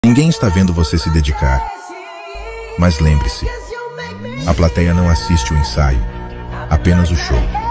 Ninguém está vendo você se dedicar. Mas lembre-se, a plateia não assiste o ensaio, apenas o show.